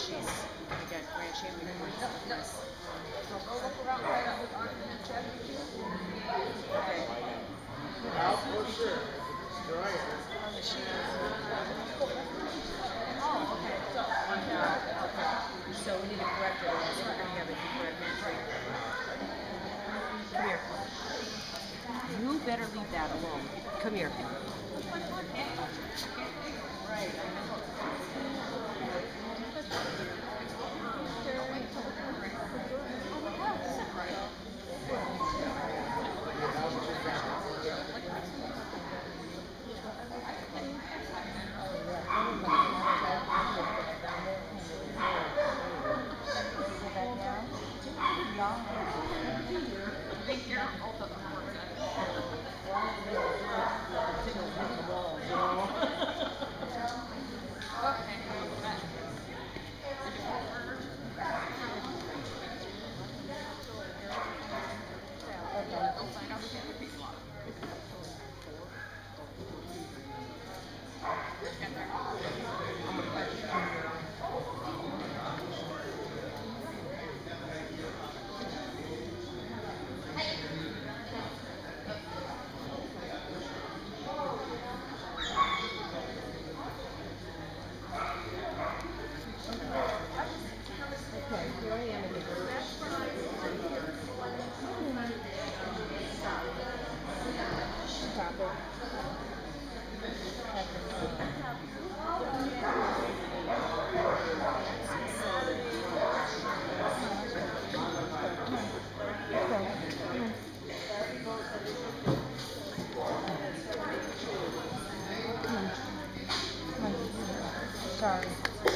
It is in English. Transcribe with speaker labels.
Speaker 1: she's again grand champion points. Nice.
Speaker 2: So go look around right on the argument chat with you.
Speaker 1: Okay.
Speaker 3: Out for sure. Destroy it.
Speaker 1: She
Speaker 2: Oh, okay. So,
Speaker 1: okay. So we need to correct it, or else we're gonna have it incorrect. Come here. You better leave that alone. Come here.
Speaker 2: sorry.